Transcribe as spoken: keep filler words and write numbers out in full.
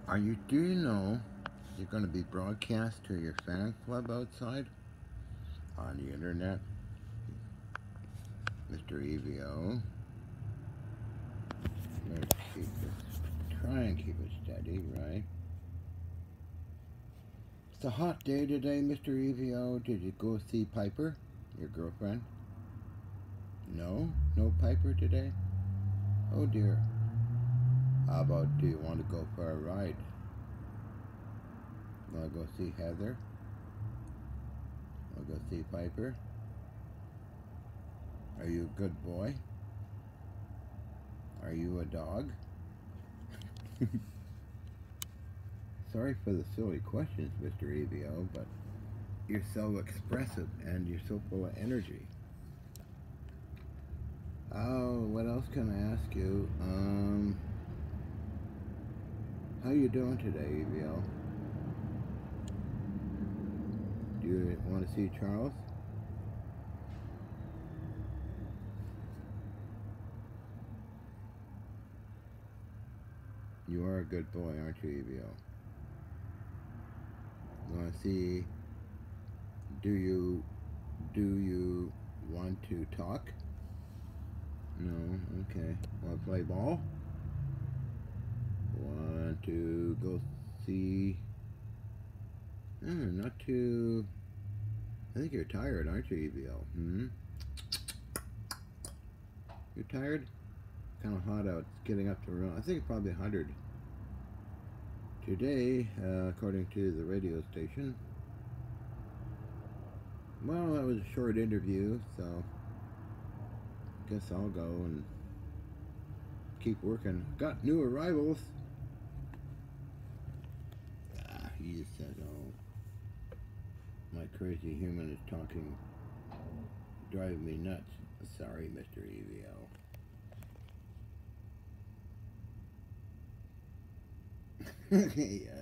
Are you, do you know you're going to be broadcast to your fan club outside on the internet? Mister E V O. Let's keep this, try and keep it steady, right? It's a hot day today, Mister E V O. Did you go see Piper, your girlfriend? No? No Piper today? Oh dear. How about, do you want to go for a ride? Want to go see Heather? Want to go see Piper? Are you a good boy? Are you a dog? Sorry for the silly questions, Mister E V O, but you're so expressive and you're so full of energy. Oh, what else can I ask you? Um, how you doing today, E V O? Do you want to see Charles? You are a good boy, aren't you, E V O? You want to see? Do you do you want to talk? No. Okay. Want to play ball? Want to go see? Oh, not too. I think you're tired, aren't you, E V O? Hmm. You're tired? Kind of hot out. It's getting up to around, I think it's probably one hundred. Today, uh, according to the radio station. Well, that was a short interview, so I guess I'll go and keep working. Got new arrivals. Ah, he just said, oh, my crazy human is talking, driving me nuts. Sorry, Mister E V O. Okay,